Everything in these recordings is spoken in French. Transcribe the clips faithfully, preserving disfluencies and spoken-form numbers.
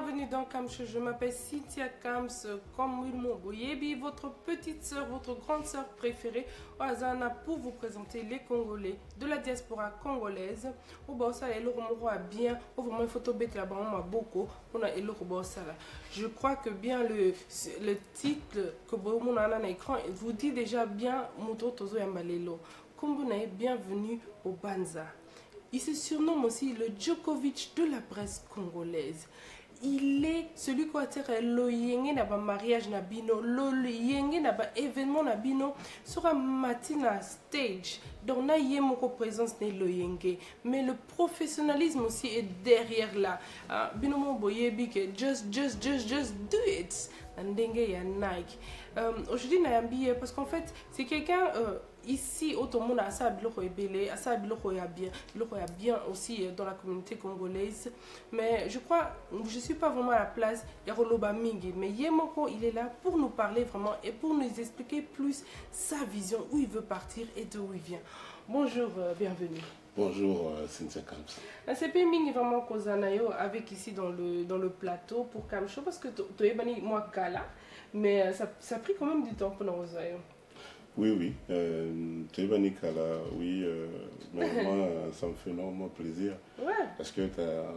bienvenue dans Kamcho. Je m'appelle Cynthia Kams, comme Wilmo Boyebi, votre petite soeur, votre grande soeur préférée, Oazana, pour vous présenter les Congolais de la diaspora congolaise. Au Bossa, et a bien, au vraiment photo bête là-bas, on a beaucoup, on a Elo Bossa là. Je crois que bien le, le titre que vous avez à l'écran vous dit déjà bien Moto Tozo Yambalelo. Comme vous n'avez bienvenue au Banza. Il se surnomme aussi le Djokovic de la presse congolaise. Il est celui qui a tiré le yenge na ba mariage na bino, le yenge na ba événement na bino sur un matin stage. Donc na yemoko présence ne le yenge, mais le professionnalisme aussi est derrière là. Bino mo boyebi que just just just just do it. Ndenge ya Nike. Euh, Aujourd'hui Nayambi parce qu'en fait c'est quelqu'un euh, ici au monde à ça biloko ebele, à ça biloko ya bien, biloko ya bien aussi dans la communauté congolaise. Mais je crois je suis pas vraiment à la place de Roloba Mingi, mais Yemoko il est là pour nous parler vraiment et pour nous expliquer plus sa vision, où il veut partir et d'où il vient. Bonjour, euh, bienvenue. Bonjour euh, Cynthia Kams. C'est pas Mingi vraiment Kozanayo avec ici dans le dans le plateau pour Kamcho parce que tu es bani moi Kala, mais ça, ça a pris quand même du temps pour nous. Oui, oui. Euh, Tébani Kala, oui. Euh, mais moi, ça me fait énormément plaisir. Ouais. Parce que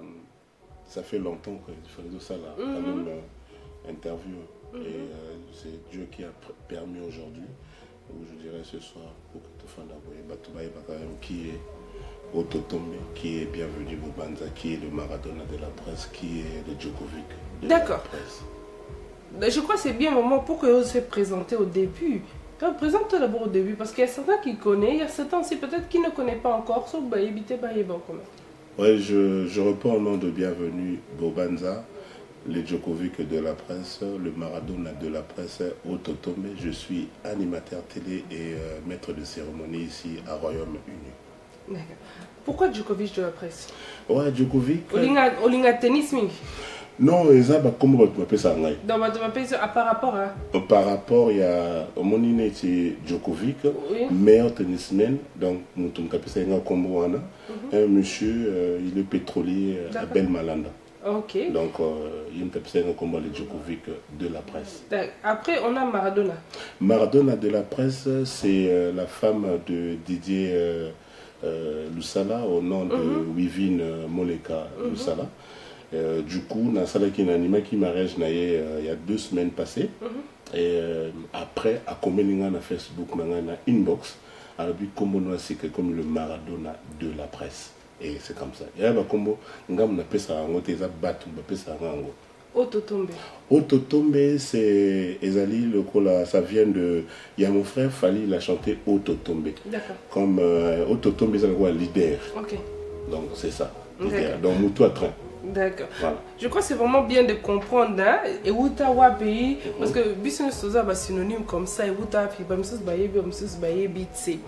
ça fait longtemps que je faisais ça là, mm-hmm. la même euh, interview. Mm-hmm. Et euh, c'est Dieu qui a permis aujourd'hui, ou je dirais ce soir, pour que tu fasses d'abord, qui est Ototombe, qui est bienvenu au Banza, qui est le Maradona de la presse, qui est le Djokovic de la presse. D'accord. Je crois que c'est bien un moment pour que vous se présenter au début. Présente-toi d'abord au début, parce qu'il y a certains qui connaissent, il y a certains aussi peut-être qui ne connaissent pas encore, sauf Bayébité Bayéba quand même. Oui, je, je reprends au nom de bienvenue Bobanza, le Djokovic de la presse, le Maradona de la presse, Ototombe. Je suis animateur télé et euh, maître de cérémonie ici à Royaume-Uni. D'accord. Pourquoi Djokovic de la presse? Ouais, Djokovic. Olinga, Olinga tennis ming. Non, ça va comme on peut ça. Donc, par rapport à. Par rapport, il y a mon inné Djokovic, oui. meilleur tennisman. Donc, nous avons comme un monsieur, euh, il est pétrolier à Belmalanda. Ok. Donc, euh, il y a un combat de Djokovic de la presse. Après, on a Maradona. Maradona de la presse, c'est euh, la femme de Didier euh, euh, Lusala au nom de mm-hmm. Wivine Moleka mm-hmm. Lusala. Euh, du coup, dans salle qui anima qui mariage euh, il y a deux semaines passées. Mm-hmm. Et euh, après, à combien na Facebook, na inbox, alors puis comme c'est comme le Maradona de la presse. Et c'est comme ça. Et là, comme on appelle ça, on appelle ça bat, on appelle ça rango. Ototombe. Ototombe, c'est Ezali, le cola, ça vient de. Il y a mon frère Fali, il a chanté Ototombe. D'accord. Comme euh, Ototombe, c'est le leader. Ok. Donc c'est ça. Leader. Donc Moutou à train. D'accord. Voilà. Je crois que c'est vraiment bien de comprendre hein, et où tu as pays parce que business soza ba synonyme comme ça et où tu as puis ba msus bayebi msus bayebi tse.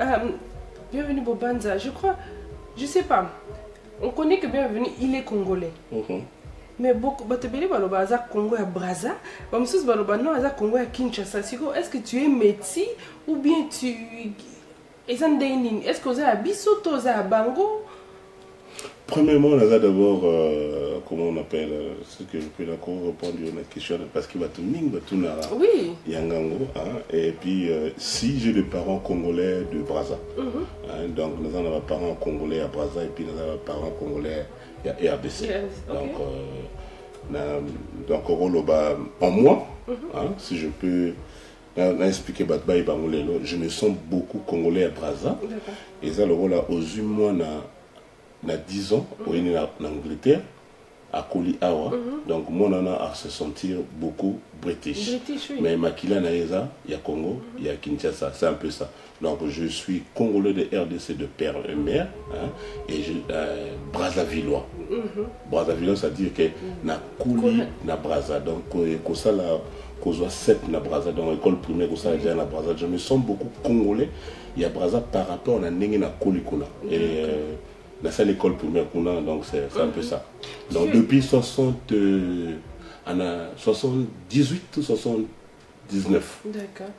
Bienvenue Bobanza. Je crois je sais pas. On connaît que bienvenue il est congolais. Mm-hmm. Mais beaucoup batebeli baloba za Congo ya Brazza, ba msus baloba non za Congo ya Kinshasa. Est-ce que tu es métis ou bien tu est-ce que vous avez bisoto za bango? Premièrement, on a d'abord, euh, comment on appelle, euh, ce que je peux d'accord répondre à la question, parce qu'il va tout ning, va tout nara. Oui. Yangango, hein, et puis, euh, si j'ai des parents congolais de Brazza, mm-hmm. hein, donc nous avons des parents congolais à Brazza, et puis nous avons des parents congolais à R D C. Yes, okay. Donc, euh, donc, en moi, mm-hmm. hein, si je peux expliquer, je me sens beaucoup congolais à Brazza, et ça, le rôle aux humains, il y a dix ans, mm -hmm. en Angleterre, à Koli Awa. Mm -hmm. Donc, moi, on a à se sentir beaucoup british. British oui. Mais Makila Naeza, il y a Congo, il y a Kinshasa, c'est un peu ça. Donc, je suis congolais de R D C de père et mère, hein, et je, euh, Brazzavillois. Mm -hmm. Brazzavillois, ça veut dire que na Koli, na Brazza. Donc, comme ça, là, qu'on soit sept na Brazza, dans l'école primaire, qu'on soit déjà na Brazza. Je me sens beaucoup congolais. Il y a Brazza par rapport à Nengi na Koli Kuna. Et euh, dans cette école primaire qu'on a, donc c'est un peu ça. Donc depuis soixante, euh, soixante-dix-huit ou soixante-dix-neuf. D'accord.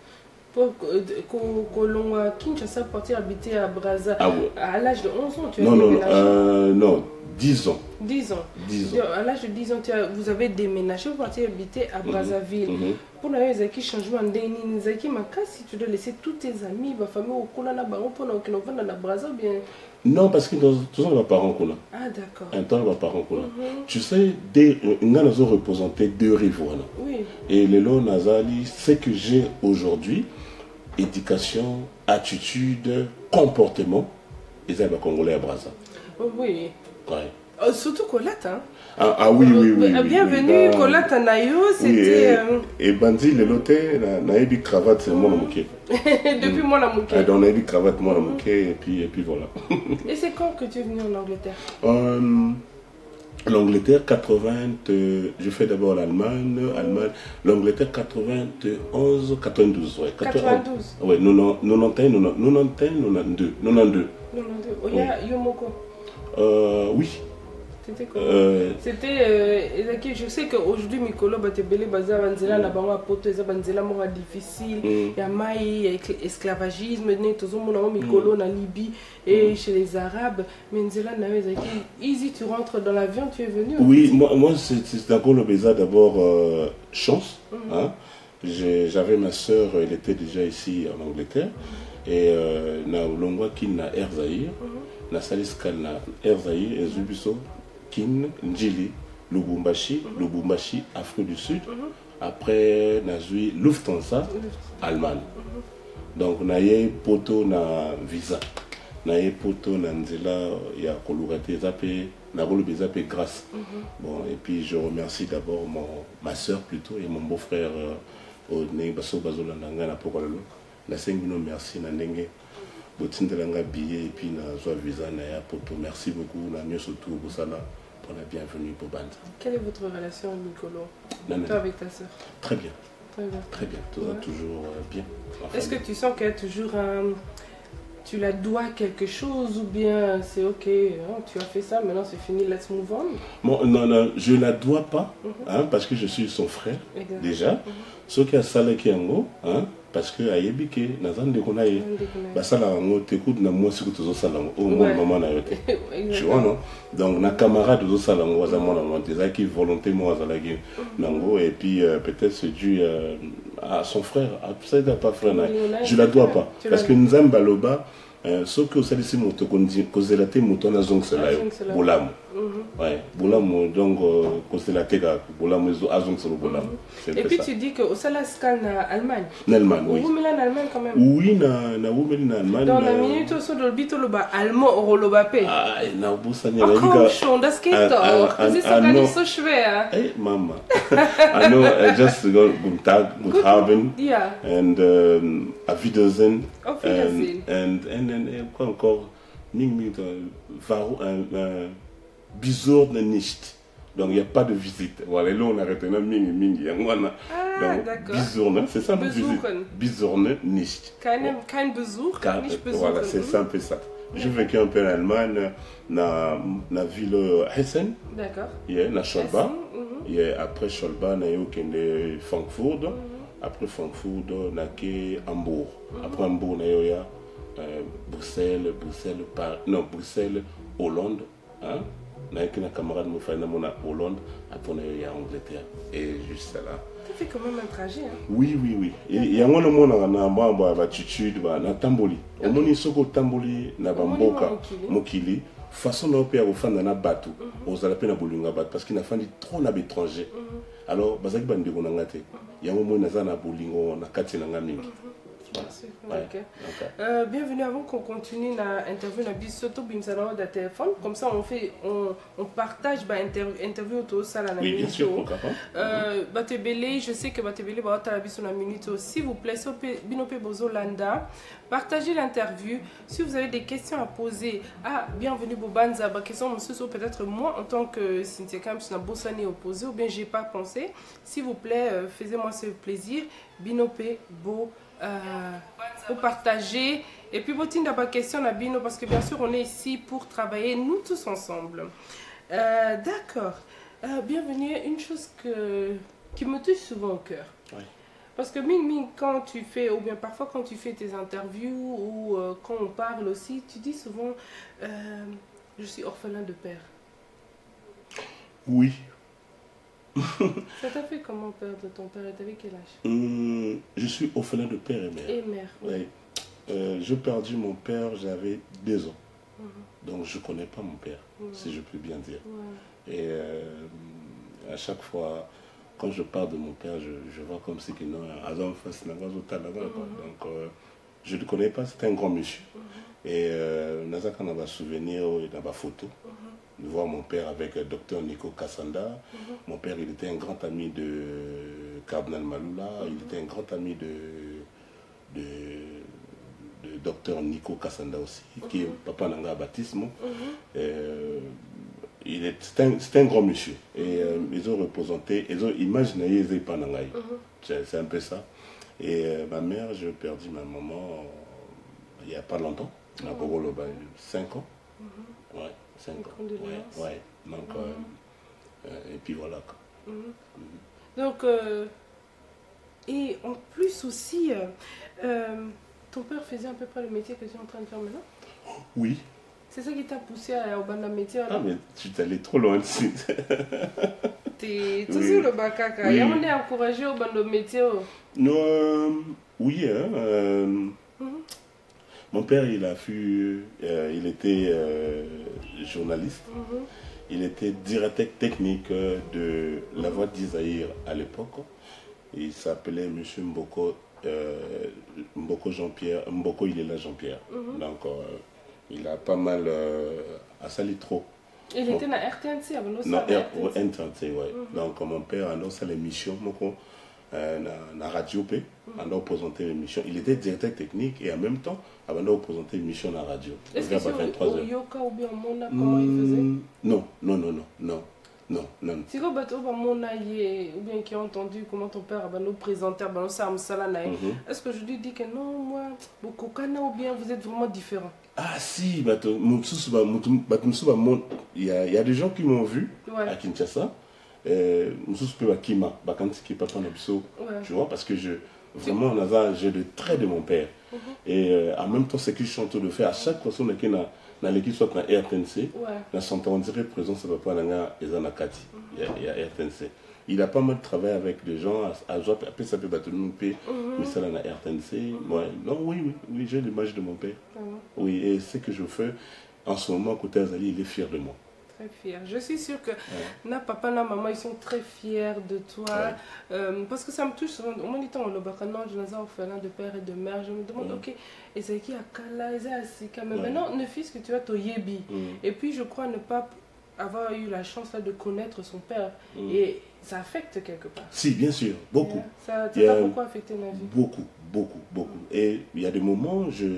Pour l'on a Kinshasa partir habiter à Brazza, ah, ouais. à l'âge de onze ans, tu as Non, non, euh, non, dix ans. dix ans. dix ans. À l'âge de dix ans, tu as, vous avez déménagé, vous partez habiter à Brazzaville. Mm-hmm. Pour la Zaki changement d'année, Zaki si tu dois laisser tous tes amis, ma famille au Kolana Baron pour nous qui nous vendent dans Brazza bien. Non, parce que dans tout ça, on va pas rencontrer. Ah, d'accord. Un temps, on va pas rencontrer. Mm-hmm. Tu sais, nous avons représenté deux rives. Oui. Et le long Nazali, ce que j'ai aujourd'hui, éducation, attitude, comportement, ils sont congolais à Brazza. Oui. Ouais. Oh, surtout Colette, hein. Ah, ah oui, oui, oui. oui Bienvenue, oui, Colette à Nayo, c'était... Oui, et, et Bandi, le loté, on a eu des cravates, c'est moi la mouké. Depuis moi la mouké. On a eu des cravates, moi la mouké, et puis, et puis voilà. Et c'est quand que tu es venu en Angleterre? euh, L'Angleterre, quatre-vingts, euh, je fais d'abord l'Allemagne, Allemagne, l'Angleterre, quatre-vingt-onze, quatre-vingt-douze, ouais. quatre-vingt-douze. Oui, quatre-vingt-onze, quatre-vingt-douze, quatre-vingt-douze. Oh, il y a Yomoko. Euh, oui. C'était quoi? euh... C'était. Euh, je sais qu'aujourd'hui, Mikolo, Batebele, Baza, Banzela, Nabama, Poto, Banzela, Mora difficile. Il y a Maï, il y a esclavagisme, Netozo, Mikolo, en Libye et chez les Arabes. Mais Nzela, Easy, tu rentres dans l'avion, tu es venu? Oui, moi, moi c'est d'accord, le Béza, d'abord, euh, chance. Mm-hmm. Hein? J'avais ma soeur, elle était déjà ici en Angleterre. Et euh, na longwa kin na Air Zaïre, mm-hmm. na saliskal na Air Zaïre, et Zubiso, kin, Njili, Lubumbashi, mm-hmm. Lubumbashi, Afrique du Sud. Mm-hmm. Après, na zui Lufthansa, mm-hmm. Allemagne. Mm-hmm. Donc, na ye poto na visa. Na ye poto na nzela, ya kolurate zape, na rolobe zape grâce. Mm-hmm. Bon, et puis je remercie d'abord ma soeur plutôt et mon beau-frère au Baso Bazolandanga na Pokololo. La cinq minutes, merci na ndenge botindelanga billet et puis na zwa visa na ya poto. Merci beaucoup na mieux surtout Bosala pour la bienvenue pour Banda. Quelle est votre relation Mikolo, toi avec ta soeur? Très bien. Très bien. Très bien. Tout ouais. Toujours euh, bien. Enfin, est-ce que tu sens qu'il y a toujours un tu la dois quelque chose ou bien c'est ok, hein, tu as fait ça, maintenant c'est fini, let's move on? Bon, non, non, je ne la dois pas, mm-hmm. hein, parce que je suis son frère, exactement. Déjà. Mm-hmm. Ce qui a salé qui est en haut, hein, parce que à Yébike, dans un déconaï, bah ça là en haut, t'écoutes, na moi c'est que tu as salé au moins maman n'a été. Tu vois non? Donc na camarade de salé en haut, ça moi n'a été, ça qui volonté moi ça là qui nango et puis euh, peut-être c'est dû euh, à son frère, à ça n'a pas frère, je la dois pas, parce que nous avons baloba. Ce que vous savez, c'est que vous avez été mouton à Zong Selayo, Boulam. Ouais, Boulam, donc, vous avez été à Zong Selayo, Boulam. Et puis tu dis qu'au Salaskan en Allemagne. En Allemagne, oui. Vous mettez en Allemagne quand même? Oui, na vous mettez en Allemagne. Dans la minute aussi, dans le bito, le bas allemand, au rolobapé. Ah, na vous savez, ah, comme schon, das geht doch. Das ist doch gar nicht so schwer. Hey, Mama. I know, I just go, guten Tag, guten Abend. Yeah. And um, auf Wiedersehen. Auf Wiedersehen. And, and, and, and quoi encore? Ming, ming, varou, un bizarre nicht. Donc il n'y a pas de visite. Voilà, là on a retenu ming, ming, yangwana. Ah, d'accord. Bizarre, c'est ça, visite. Bizarre nicht. Kein, kein Besuch, Kein, nicht Besuch. Voilà, c'est simple ça. J'ai vécu un peu en Allemagne, dans la ville Hessen. D'accord. Yeah, na Scholba. Mm-hmm. Yeah, après Scholba, na yo kende Frankfurt. Mm-hmm. Après Frankfurt, na ke Hambourg. Mm-hmm. Après Hambourg, na yo ya euh, Bruxelles, Bruxelles, Paris, non Bruxelles, Hollande. Hein? Na yo na camarade mo fana mo na Hollande. Après na yo ya Angleterre. Et juste là. Ça fait quand même un trajet. Hein? Oui, oui, oui. Il y a un moment où on a une attitude, na tamboli. Au moins, il y a tamboli, na bamboka, mokili. Façon dont on peut faire na bateau, aux alapes na bolunga bateau, parce qu'il n'a pas trop na étranger. Alors, bazaki bande ko ngate. Il y a un moment où on a bolingo na kati na ngamingi. Ouais. Okay. Okay. Euh, bienvenue avant qu'on continue l'interview na bisoto bimsana de téléphone comme ça on fait on, on partage ba interview interview tout ça là. Oui, bien sûr. Euh Batebele, je sais que Batebele va être la biso na minute s'il vous plaît so binope bozolanda partagez l'interview si vous avez des questions à poser. Ah bienvenue Bobanza ba question monsieur peut-être moi en tant que Cynthia Camps na bossani opposé ou bien j'ai pas pensé s'il vous plaît euh, faites-moi ce plaisir binope bo Euh, pour partager et puis votre question à Bino parce que bien sûr on est ici pour travailler nous tous ensemble. Euh, d'accord. Euh, bienvenue. Une chose que qui me touche souvent au cœur. Oui. Parce que Ming Ming quand tu fais ou bien parfois quand tu fais tes interviews ou euh, quand on parle aussi tu dis souvent euh, je suis orphelin de père. Oui. Ça t'a fait comment perdre ton père? Et t'avais quel âge? Hum, je suis orphelin de père et mère. Et mère, oui. Oui. Euh, j'ai perdu mon père, j'avais deux ans. Mm-hmm. Donc je ne connais pas mon père, ouais. si je peux bien dire. Ouais. Et euh, à chaque fois, quand je parle de mon père, je, je vois comme si qu'il n'a pas face à Donc euh, je ne le connais pas, c'est un grand monsieur. Mm-hmm. Et nous avons un souvenir et une photo. Mm-hmm. De voir mon père avec le docteur Nico Kassanda. Mm-hmm. Mon père, il était un grand ami de Cardinal Malula, mm-hmm. il était un grand ami de, de, de docteur Nico Kassanda aussi, mm-hmm. qui est papa Nanga Baptisme. Mm-hmm. euh, il est, c'est, un, c'est un grand monsieur. Et mm-hmm. euh, ils ont représenté, ils ont imaginé les Panangaï. Mm-hmm. c'est, c'est un peu ça. Et euh, ma mère, j'ai perdu ma maman euh, il n'y a pas longtemps, à Bogolo, cinq ans. Mm-hmm. Ouais. cinq ans. Ouais, ouais. Donc, mm-hmm. euh, euh, et puis voilà. Mm-hmm. Mm-hmm. Donc, euh, et en plus aussi, euh, euh, ton père faisait à peu près le métier que tu es en train de faire maintenant? Oui. C'est ça qui t'a poussé à au banda métier? Ah, mais tu t'es allé trop loin dessus. T'es toujours oui. le bakaka. Oui. Et on est encouragé au banda métier? Non, euh, oui, hein. Euh, mm-hmm. Mon père, il a fui, euh, il était euh, journaliste, mm-hmm. il était directeur technique de La Voix d'Isaïr à l'époque. Il s'appelait M. Mboko, euh, Mboko Jean-Pierre, Mboko il est là Jean-Pierre. Mm-hmm. Donc euh, il a pas mal euh, à Salitro. Il bon. était dans R T N C avant Non, R T N C, oui. Mm-hmm. Donc mon père a lancé l'émission. Euh, na, na radio P, mm-hmm. on a présenté l'émission. Il était directeur technique et en même temps, on a présenté l'émission à la radio. Est-ce que c'est au Yoka ou bien Mona, comment mm, il faisait? Non, non, non, non, non, non, non. Si vous avez Mona ou bien qui a entendu comment ton père a nous présenté à Bano Sam Salanaï, est-ce que je lui dis que non, moi, beaucoup ou bien vous êtes vraiment différents? Ah si, il y, y a des gens qui m'ont vu ouais. à Kinshasa. Euh, Kima, tu vois, parce que je, vraiment, j'ai le trait de mon père. Mm-hmm. Et euh, en même temps, ce que je suis en train de faire, à chaque personne qui est dans l'équipe, soit dans R T N C, on dirait présence de papa et Zanakati, il y a R T N C. Il a pas mal travaillé avec des gens, à Joie, après ça peut battre nous, mais ça dans la R T N C. Ouais. Non, oui, oui, oui j'ai l'image de mon père. Mm-hmm. Oui, et ce que je fais en ce moment, côté Azali, il est fier de moi. Très fier. Je suis sûre que ouais. na papa, na maman, ils sont très fiers de toi. Ouais. Euh, parce que ça me touche souvent. Au moins, du temps, on le non, je suis orphelin de père et de mère. Je me demande, ouais. ok, et c'est qui a Kala, et c'est mais ouais. maintenant, ne fils que tu as ton Yebi. Mm. Et puis, je crois ne pas avoir eu la chance là, de connaître son père. Mm. Et ça affecte quelque part. Si, bien sûr, beaucoup. Yeah. Ça t'a a... beaucoup affecté ma vie? Beaucoup, beaucoup, beaucoup. Mm. Et il y a des moments, je...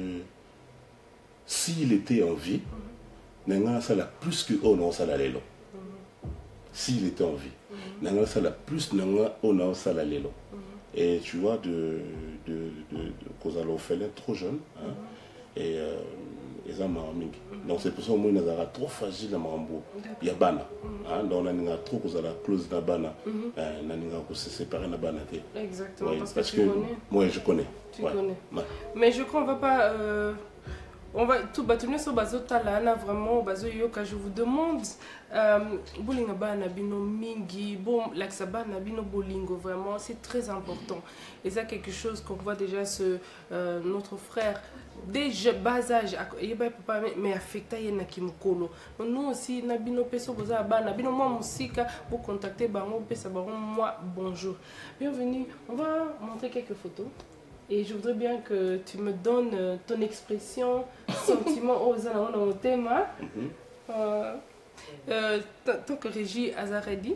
s'il était en vie, mm. Nanga sala plus que oh non sala lelo. S'il était en vie, Nanga sala plus nanga oh non sala lelo. Et tu vois de de de cause à l'orphelin trop jeune, hein, et ils ont marmingi. Donc c'est pour ça que moi nazara trop fragile à Marambo. Il y a bana, hein, donc on a trop cause à la clause na bana, naninga ko se séparer na bana té. Exactement, parce, parce que tu connais. Moi je connais. Tu ouais. connais. Ouais. Mais je crois on va pas euh... On va tout bâtonner sur bazo talana vraiment bazo yoka. Je vous demande bolinga bana bino mingi bon laksaba na bino bolingo vraiment c'est très important et ça quelque chose qu'on voit déjà ce euh, notre frère dès bas âge mais affecté yena kimukolo nous aussi na bino peso boza bana bino moi musika pour contacter bango pesa bango moi bonjour bienvenue. On va montrer quelques photos. Et je voudrais bien que tu me donnes euh, ton expression, sentiment aux gens dans le thème. Euh, euh, tant que Régie Azaredi.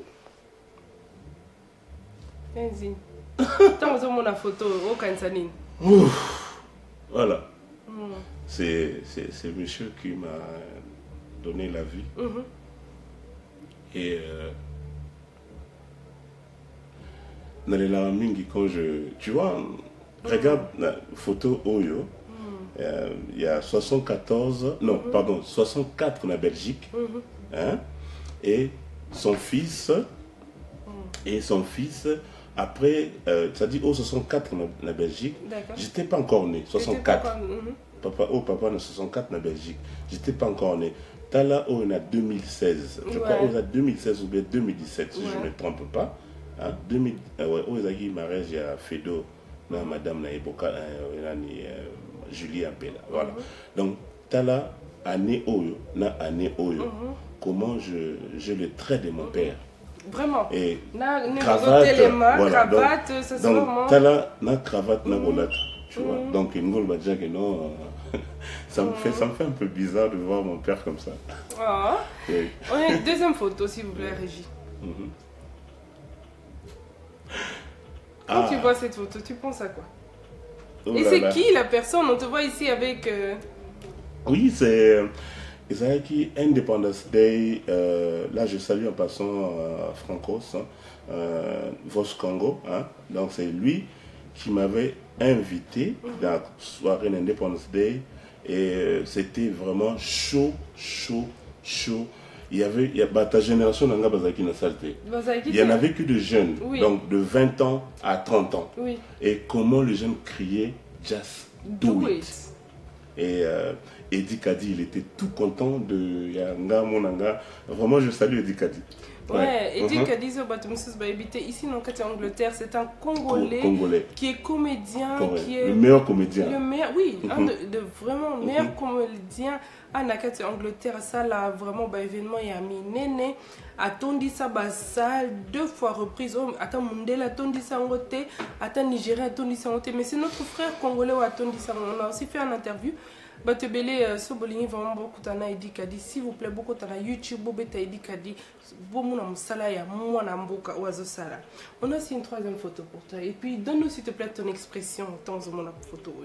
Vas-y. Tant que mon photo au Kansanine. Voilà. Mm. C'est c'est monsieur qui m'a donné la vie. Mm-hmm. Et euh, dans les lamingi quand je tu vois. Regarde la photo Oyo, mm. euh, il y a soixante-quatorze, non, mm-hmm. pardon, soixante-quatre en Belgique, mm-hmm. hein, et son fils, mm. et son fils Après, euh, ça dit au soixante-quatre en la Belgique. J'étais pas encore né, soixante-quatre. Pas, mm-hmm. Papa, oh, papa, en soixante-quatre en Belgique. J'étais pas encore né. Tala, oh, on a deux mille seize. Je ouais. crois qu'on a deux mille seize ou bien deux mille dix-sept, si ouais. je ne me trompe pas. Hein? deux mille, euh, ouais, oh, il y a mariage, il y a Fedo, là, mm-hmm. madame, là, Eboka, euh, Julie Appela. Voilà. Mm-hmm. Donc, Tala, année Oyo, na année Oyo. Mm-hmm. Comment je, je le trait de mon père. Vraiment. Et na, cravate, les mains, voilà. cravate, donc, ça c'est vraiment... Tala, na cravate, na roulette. Mm-hmm. Tu vois. Mm-hmm. Donc, il me dit que non, ça, me mm-hmm. fait, ça me fait un peu bizarre de voir mon père comme ça. Oh. Oui. On a une deuxième photo, s'il vous plaît, Régie. Mm-hmm. Quand ah. tu vois cette photo, tu penses à quoi? Oh Et c'est qui la personne? On te voit ici avec... Euh... Oui, c'est... Isaki Independence Day, euh, là je salue en passant euh, Francos, hein, euh, Vos Congo, hein, donc c'est lui qui m'avait invité mm-hmm. dans la soirée d'Independence Day et euh, c'était vraiment chaud, chaud, chaud. Il y avait, il y a, bah, ta génération n'a pas Bazaki na saleté. Il y en avait que de jeunes, oui. donc de vingt ans à trente ans. Oui. Et comment les jeunes criaient Just do, do it. it. Et euh, Eddie Kadi, il était tout content de Yanga, Monanga. Vraiment, je salue Eddie Kadi. Ouais, ouais. Eddie uh-huh. Kadi, ici en Angleterre, c'est un Congolais, Congolais qui est comédien, Correct. qui est le meilleur comédien. Le meilleur, oui, uh-huh. un de, de vraiment uh-huh. meilleur comédien en Angleterre. Ça là, vraiment, bah, événement, il y a mis Néné. Atondi sa salle deux fois reprise. Attends, Mundela atondi sa ngote. Attends, Nigeria atondi sa ngote. Mais c'est notre frère congolais ou atondi sa ngote. On a aussi fait une interview. Batebele Sobolini vraiment beaucoup tana Eddie Kadi. S'il vous plaît, beaucoup tana YouTube, bobeta Eddie Kadi. Bomuna musala ya mwana mboka oiseau sala. On a aussi une troisième photo pour toi. Et puis donne-nous s'il te plaît ton expression en temps de mon photo.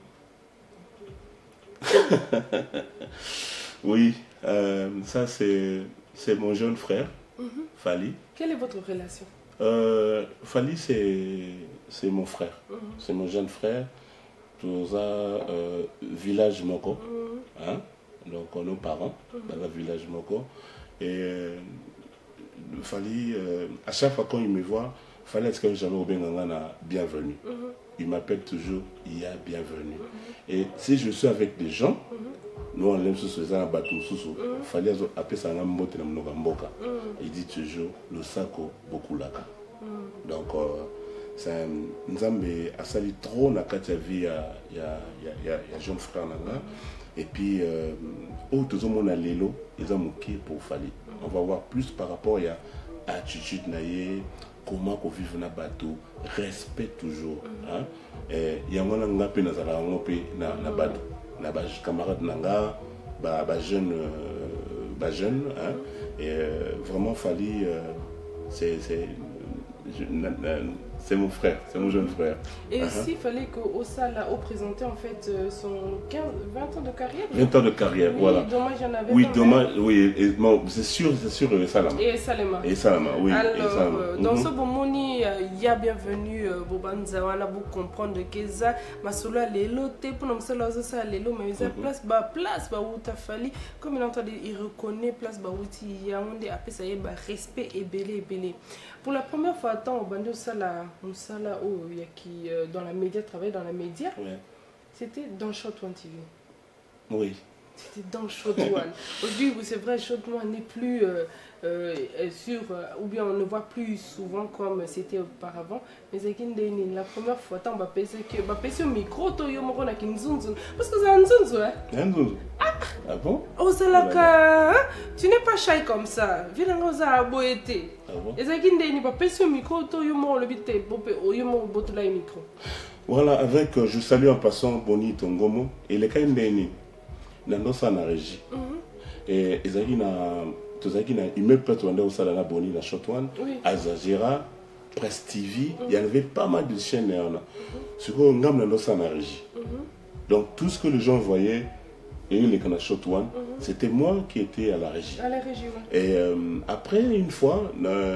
Oui, euh, ça c'est c'est mon jeune frère, mm-hmm. Fali. Quelle est votre relation? euh, Fali c'est mon frère, mm-hmm. c'est mon jeune frère. Dans un euh, village Moko, mm-hmm. hein? Donc nos parents, mm-hmm. dans un village Moko. Et euh, Fali, euh, à chaque fois quand il me voit, Fali est-ce que jamais au Bengangana bienvenue. Mm-hmm. Il m'appelle toujours Iya bienvenue. Mm-hmm. Et si je suis avec des gens, mm-hmm. nous on aime sous ce genre bateau sous sous. Fali appelle ça un mot de Mboka. Il dit toujours le sako beaucoup laka. Donc euh, c'est un Nzambe a sali trop na kati ya vie ya ya ya ya jeune frère nanga. Et puis euh, au tout monde a lelo ils ont moqué pour Fali. On va voir plus par rapport à attitude naie, comment qu'on vive na bateau, respect toujours, hein. Et yangona ngape na zala ngope na na bateau, na ba camarade nanga, ba ba jeune ba jeune, hein. Et euh, vraiment Fali euh, c'est c'est c'est mon frère, c'est mon jeune frère. Et aussi, il uh-huh. fallait qu'au Sala, au présenté en fait son quinze, vingt ans de carrière. vingt ans de carrière, oui, voilà. Dommage, il y en avait. Oui, dommage, oui, c'est sûr, c'est sûr, et Salama. Et Salama. Et Salama, oui. Alors, et Salama. Euh, dans mm-hmm. ce moment, il y a bienvenue, Bobanza, on a beau comprendre que ça, ma solo lelo, te pour nous solo ça lelo, mais il y a place, bah place, bah où t'as fallu, comme il entend, il reconnaît place, bah où il y a on dit après ça y est, bah respect et belé, belé. Pour la première fois, attends, au bandeau Sala, on Sala, oh, il y a qui euh, dans la média, travaille dans la média. Ouais. C'était dans Shot One T V. Oui. C'était dans Shot One. Aujourd'hui, c'est vrai, Shot One n'est plus euh, euh, sur, euh, ou bien on ne voit plus souvent comme c'était auparavant. Mais c'est la première fois, attends, on va passer au micro, parce que c'est un zunzu. Un zunzu. Ah, ah bon? Oh, Zalaka, tu n'es pas shy comme ça. Viens à Boété. Ah bon? Et c'est qu'il va passer au micro, tu le bité, le micro. Voilà, avec, euh, je salue en passant Boni Tongomo et les cas d'Eni. Dans sa régie. Et ils ont il me peut tourner au salon Boni la Shot One, Azagera, Presse T V, il y en avait pas mal de chaînes. Ce qu'on gamme dans sa régie. Donc tout ce que les gens voyaient et les canaux Shot One, c'était moi qui étais à la régie. À la régie, oui. Et euh, après une fois,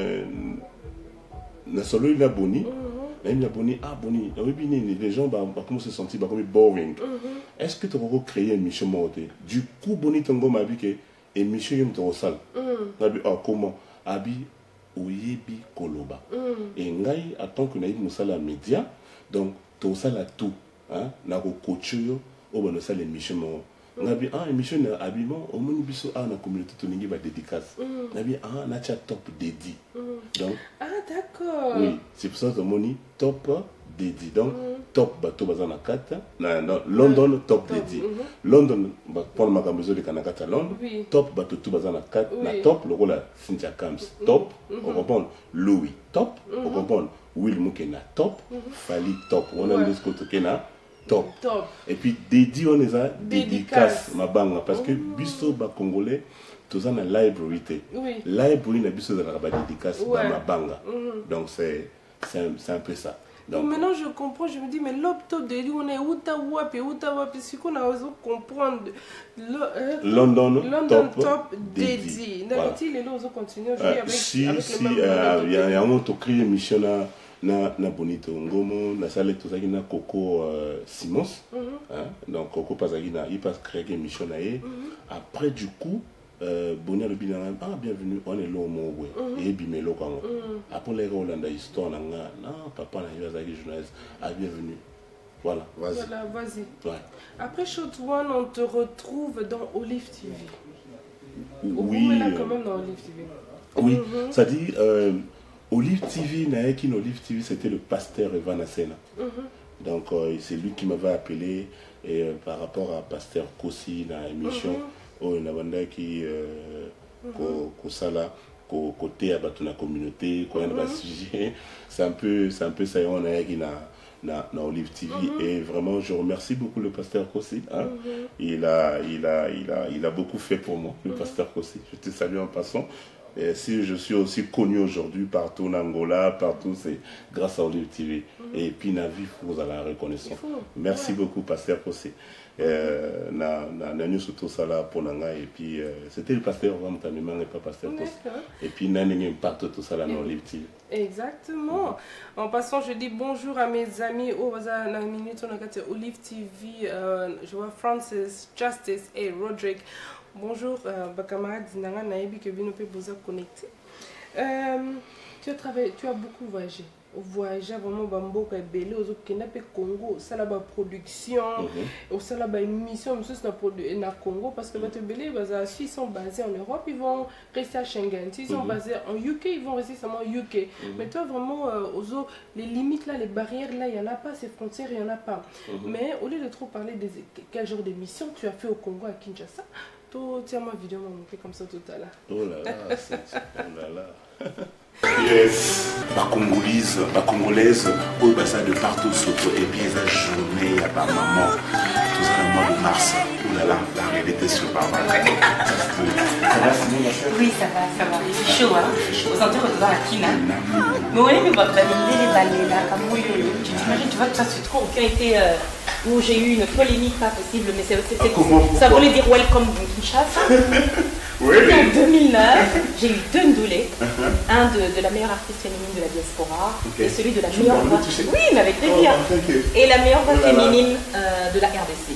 na solo il a Boni. Même la Boni, ah Boni, les gens vont commencer à se sentir comme boring. Est-ce que tu vas créer une mission mortelle? Du coup, Boni Tongo m'a dit que et Michel Yom Torosal. Ah comment? Abi, oyebi koloba. Et ngai en tant que naïb musala média, donc tout ça là tout, hein, na ko coacho o bano ça l'émission mo. Nabi ah émission na habillement au moni biso ah na communauté to ningi ba dédicace. Nabi ah na cha top dédi. Donc ah d'accord. Oui, c'est pour ça que moni top dédi. Donc top bato bazana kata na London top dédi. London pour ma maison de Kanakata London top bato tout bazana kata na top le rôle Cynthia Camps top au comprendre Louis top au comprendre Will Mukena top Fali top on a des côtés kena top. Top. Et puis dédi on les a dédicace ma banga parce que biso ba congolais tous en library oui. Library na biso dans la dédicace ouais. Dans ma banga. Mm-hmm. Donc c'est c'est un, un peu ça. Donc maintenant je comprends, je me dis mais l'opto dédi on est outa wapi outa wapi ce qu'on a osé comprendre le, euh, London, London top, top dédi. N'avait-il les autres continuer aujourd'hui avec si avec si il euh, y a y a un autre créé mission là na na bonito ngomo na sale to zaki na Coco euh, Simons mm -hmm. Hein, donc Coco pasaki na il passe créer une mission là et mm -hmm. Après du coup euh, Bonia le bilan ah bienvenue on est là au Mongwe et bimelo quand après les Rolanda histoire na non papa na il zaki journaliste ah bienvenue voilà vas-y voilà vas-y ouais. Après Shot One on te retrouve dans Olive T V oui on est là quand même dans Olive T V oui mm -hmm. Ça dit euh, Olive T V, Naekin Olive T V, c'était le pasteur Evan Asena. Mm-hmm. Donc, euh, c'est lui qui m'avait appelé et, euh, par rapport à pasteur Kossi dans l'émission. Mm-hmm. Oh, il y a qui Kosala, côté à la communauté, quoi, c'est un peu c'est un peu ça, on a qui na na Olive T V. Mm-hmm. Et vraiment je remercie beaucoup le pasteur Kossi, hein. Mm-hmm. il a il a il a il a beaucoup fait pour moi, le mm-hmm. pasteur Kossi. Je te salue en passant. Et si je suis aussi connu aujourd'hui partout en Angola, partout, c'est grâce à Olive T V. Mm-hmm. Et puis, na vie, vous avez la reconnaissance. Merci ouais. beaucoup, pasteur Kossi. Euh, na na na nous surtout ça là pour nanga et puis euh, c'était le pasteur vraiment tellement et pas pasteur Kossi. Et puis na n'engin partout tout ça là dans Olive T V. Exactement. Mm-hmm. En passant, je dis bonjour à mes amis au hasard na minute on a Olive T V, euh, je vois Francis, Justice et Roderick. Bonjour, euh, camarade Zinanga Naïbi que bien peut vous connecter. Euh, tu as travaillé, tu as beaucoup voyagé. Voyagé vraiment bambo ka belé aux autres Kenya Congo, ça là bas production, au ça là bas émission, monsieur c'est na na Congo parce que votre belé bas s'ils sont basés en Europe, ils vont rester à Schengen. S'ils sont basés en U K, ils vont rester seulement U K. Mais toi vraiment euh, aux autres les limites là, les barrières là, il y en a pas, ces frontières il y en a pas. Mais au lieu de trop parler des quel genre d'émission tu as fait au Congo à Kinshasa. Tiens ma vidéo m'a montré comme ça tout à l'heure. Oh là là, oh là là. Yes, ma congolaise, ma congolaise, oh bah ça de partout surtout et bien la journée à ma maman, tout ça le mois de mars. Oh là là, la réalité sur Barbara. Ça va sinon ma soeur? Oui ça va, ça va. Il fait chaud hein. Vous sentez que dans la kina. Mais oui mais bah les balais là comme oui. Tu t'imagines tu vois que ça se trouve qui a été où j'ai eu une polémique pas possible, mais c'est, c'est, ah, ça voulait dire welcome dans Kinshasa. Oui. En deux mille neuf, j'ai eu deux ndolés, uh-huh. Un de, de la meilleure artiste féminine de la diaspora, okay. Et celui de la je meilleure voix. Oui, mais avec plaisir. Oh, okay. Et la meilleure voix féminine euh, de la R D C.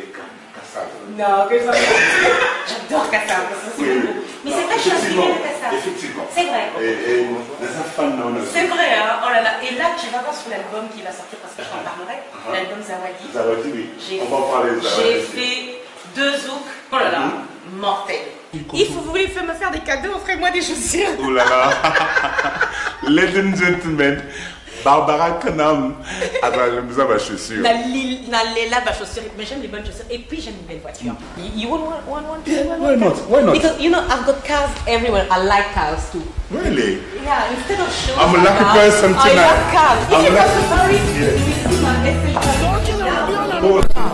Non, que ça. J'adore Kassab. Oui, oui. Mais c'est vrai, je suis inspirée de Kassab. Effectivement. C'est vrai. Et, et c'est vrai, hein. Oh là là. Et là, tu vas voir sur l'album qui va sortir parce que je t'en parlerai. Uh-huh. L'album Zawadi. Zawadi, oui. J'ai, on va en parler de Zawadi. J'ai fait deux zouks. Oh là là. Mm-hmm. Mortel. Il faut vous voulez me faire des cadeaux, offrez-moi des chaussures. Oh là là. Ladies and gentlemen. Barbara Kanam. Attends, j'aime ça ma chaussure. La Léla ma chaussure. Mais j'aime les bonnes chaussures. Et puis j'aime les belles voitures. You, you want one, one, one, one, Why not? Why not? Because you know I've got cars everywhere. I like cars too. Really? Yeah, instead of shoes. I'm a lucky person tonight. I like cars. I'm Is it lucky. sorry? Yeah.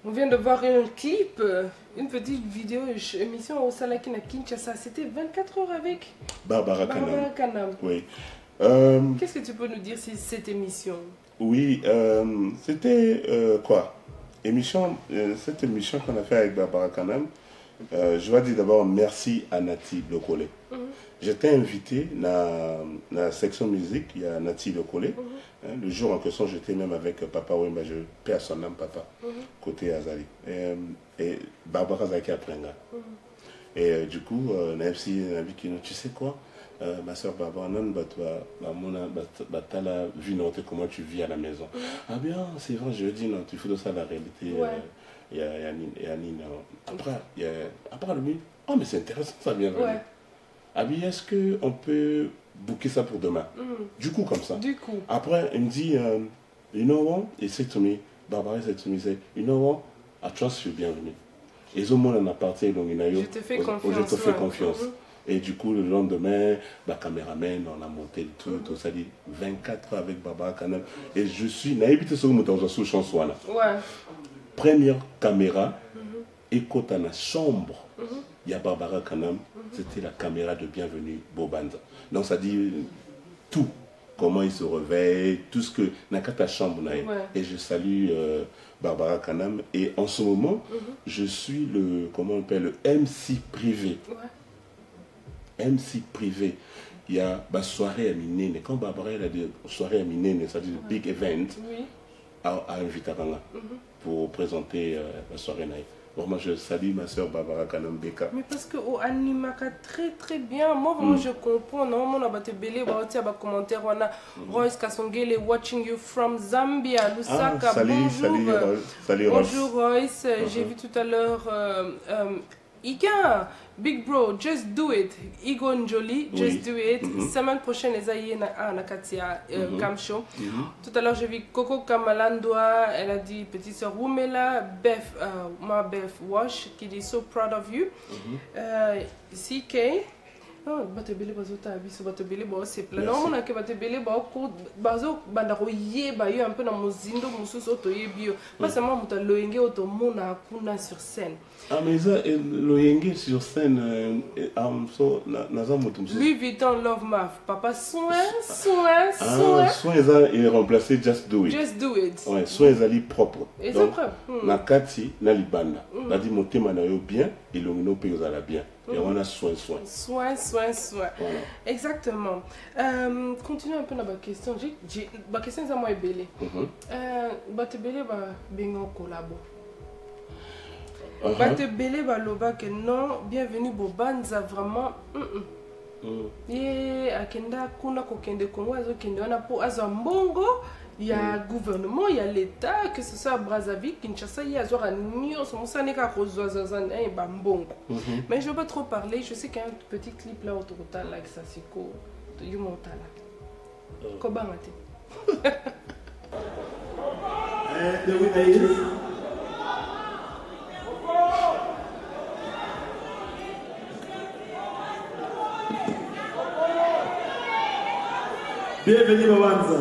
On vient de voir un clip, une petite vidéo, émission au Salakina Kinshasa. C'était vingt-quatre heures avec Barbara Kanam. Barbara Kanam. Oui. Euh, Qu'est-ce que tu peux nous dire sur cette émission? Oui, euh, c'était euh, quoi émission, euh, cette émission qu'on a fait avec Barbara Kanam, euh, je dois dire d'abord merci à Nati Lokole. Mm -hmm. J'étais invité dans la section musique, il y a Nati Lokole. Mm -hmm. hein, le jour en question, j'étais même avec Papa Wemba, je paie à son âme, Papa, mm -hmm. côté Azali. Et, et Barbara Zaki après un gars. Mm -hmm. Et euh, du coup, euh, on a aussi tu sais quoi Euh, ma soeur Barbara, non, bah, toi, bah, mon, bah, bah, t'as la vie, non, comment tu vis à la maison. Mm. Ah bien, c'est vrai, je dis, non, tu fais de ça la réalité. Il ouais. euh, y a, y a Nine, y a Nine, après, y a, après, le oh, mais c'est intéressant, ça vient. Ouais. Ah bien, est-ce qu'on peut booker ça pour demain? Mm. Du coup, comme ça. Du coup. Après, il me dit, euh, you know what? Il said to me, Barbara said to me, say, you know what? I trust you, bienvenue. Et au moins, on a parti, donc, il a eu. Je te fais confiance. Je te fais ouais. confiance. Mm -hmm. Et du coup, le lendemain, la caméraman, on a monté le truc, tout ça, dit vingt-quatre heures avec Barbara Kanam. Et je suis, n'habite sur le moteur, sous chanson là. Ouais. Première caméra, mm-hmm. écoute dans la chambre, il mm-hmm. y a Barbara Kanam, mm-hmm. c'était la caméra de Bienvenue Bobanza. Donc ça dit tout, comment il se réveille, tout ce que, n'a qu'à ta chambre. Ouais. Et je salue euh, Barbara Kanam. Et en ce moment, mm-hmm. je suis le, comment on appelle, le M C privé. Ouais. M C privé, il y a la soirée à Minene. Quand Barbara a dit soirée à Minene, c'est-à-dire ouais. big event, oui. à, à inviter mm -hmm. pour présenter euh, la soirée. Vraiment, je salue ma soeur Barbara Kanam Beka. Mais parce que au animaka très très bien, moi vraiment mm. je comprends. Non, mon abate belé, bah tu as commentaire, on a Royce Kasongele watching you from Zambia, Lusaka. Ah, salut, bonjour, salut, Royce. Salut, bonjour Royce. Uh -huh. J'ai vu tout à l'heure. Euh, euh, Iga, Big Bro, just do it. Igo Njoli, just oui. do it. Mm -hmm. Semaine prochaine, les aïe na na Katia Cam Show. Mm -hmm. Tout à l'heure, j'ai vu Coco Kamalandoa. Elle a dit petite sœur Wumela, Beth, uh, ma Beth Wash, qui dit so proud of you. Mm -hmm. uh, C K. Non, bato belé bazo ta biso bato belé ba c'est plein. Non, on a que bato belé ba ko bazo banda ko yeba yo un peu na mozindo mususu to yebio. Pas seulement muta loyenge oto mona kuna sur scène. Ah mais ça loyenge sur scène am so na za mutu mususu. Louis Vuitton Love Maf. Papa soin soin soin. Ah, soin ça est remplacé Just Do It. Just Do It. Ouais, soin ça li propre. Et c'est propre. Na kati na libanda. Na di motema na yo bien et l'ongino pe za la bien. Et on a soin, soin. Soin, soin, soin. Voilà. Exactement. Euh, continuons un peu dans ma question. Ma question est à moi et Bélé. Bah te Bélé va bien collabo. Bah te Bélé va loba que non, bienvenue Bobanza vraiment. Et à Kenda kuna kokende Congo azo kende on a pour azo mbongo. Il y a le gouvernement, il y a l'État, que ce soit à Brazzaville, Kinshasa, il y a un million, ça n'est qu'à Bambongo. Mais je ne veux pas trop parler, je sais qu'il y a un petit clip là autour de là, avec Sassiko, de Yumontala. Comment est-ce? Bienvenue Bobanza.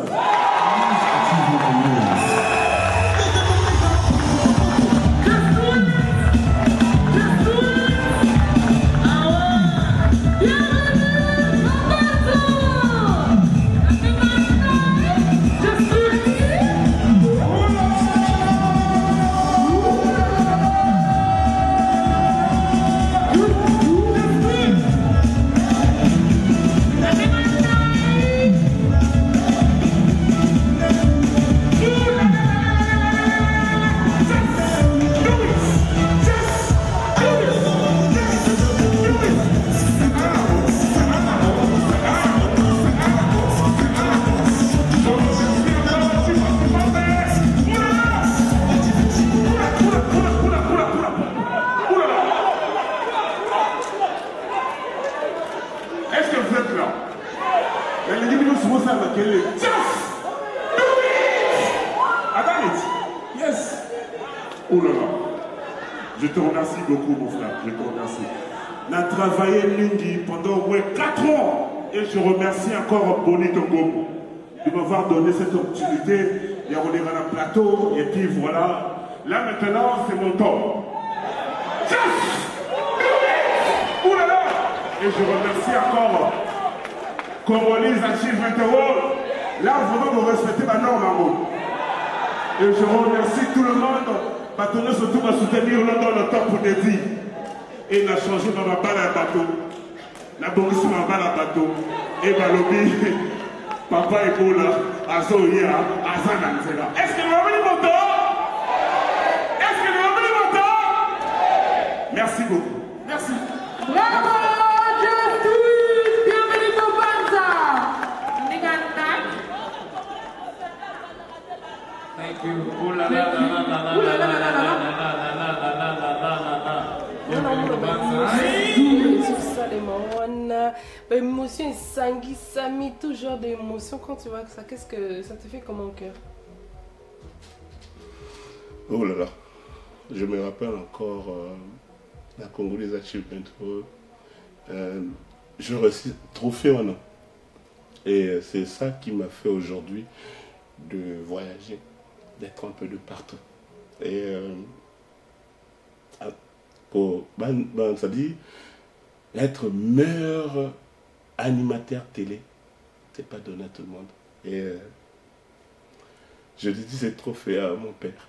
Oh là là. Je te remercie beaucoup, mon frère. Je te remercie. On a travaillé Mingi pendant au moins quatre ans. Et je remercie encore Bonito Gomo de m'avoir donné cette opportunité. Il y a un plateau. Et puis voilà. Là maintenant, c'est mon tour. Ouh là là. Et je remercie encore Congolese Achievement Award. Là, vraiment, vous respectez ma norme, amour. Et je remercie tout le monde. Bâtonnet surtout m'a soutenir là dans le temps pour te dire. Et il a changé ma balle à bateau. La bonne ma balle à bateau. Et ma lobby, papa et beau là, à Zoya, à Zananzela. Est-ce que vous avez mon temps? Est-ce que vous avez mon temps? Merci beaucoup. Merci. Bravo, Justice! Bienvenue pour Banza! Thank you. Ooh la la la la la la la la la la émotion et sangi, sami, toujours des émotions. Quand tu vois ça, qu'est-ce que ça te fait comme au cœur? Oh là là, je me rappelle encore euh, la Congolese Achievement Award. Euh, je reçois trophée en an. Et c'est ça qui m'a fait aujourd'hui de voyager, d'être un peu de partout. Et euh, pour, ben, ben, ça dit, être meilleur animateur télé, c'est pas donné à tout le monde. Et euh, je lui dis c'est trophée à mon père.